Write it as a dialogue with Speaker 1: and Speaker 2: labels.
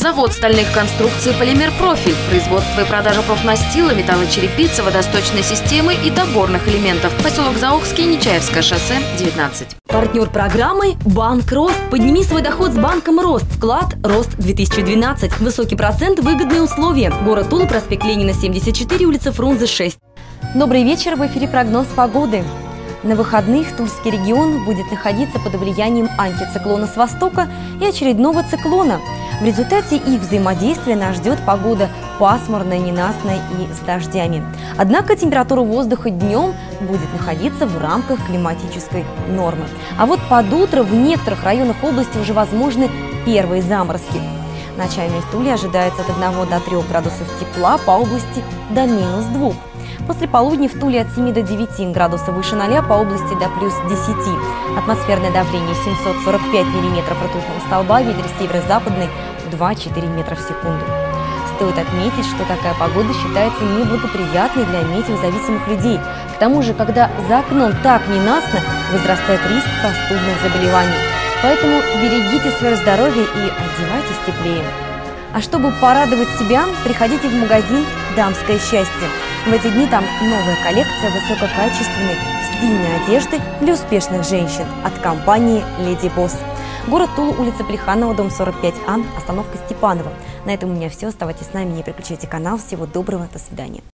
Speaker 1: Завод стальных конструкций «Полимер Профиль», производство и продажа профнастила, металлочерепицы, водосточной системы и доборных элементов. Поселок Заокский, Нечаевское шоссе, 19.
Speaker 2: Партнер программы «Банк Рост». Подними свой доход с банком Рост. Вклад «Рост-2012». Высокий процент, выгодные условия. Город Тула, проспект Ленина, 74, улица Фрунзе, 6. Добрый вечер, в эфире прогноз погоды. На выходных Тульский регион будет находиться под влиянием антициклона с востока и очередного циклона. В результате их взаимодействия нас ждет погода пасмурная, ненастная и с дождями. Однако температура воздуха днем будет находиться в рамках климатической нормы. А вот под утро в некоторых районах области уже возможны первые заморозки. Ночами в Туле ожидается от 1 до 3 градусов тепла, по области до -2. После полудня в Туле от 7 до 9 градусов выше 0, по области до +10. Атмосферное давление 745 миллиметров ртутного столба, ветер северо-западный 2-4 метра в секунду. Стоит отметить, что такая погода считается неблагоприятной для метеозависимых людей. К тому же, когда за окном так ненастно, возрастает риск простудных заболеваний. Поэтому берегите свое здоровье и одевайтесь теплее. А чтобы порадовать себя, приходите в магазин «Дамское счастье». В эти дни там новая коллекция высококачественной стильной одежды для успешных женщин от компании «Леди Босс». Город Тула, улица Плеханова, дом 45А, остановка Степанова. На этом у меня все. Оставайтесь с нами, не переключайте канал. Всего доброго, до свидания.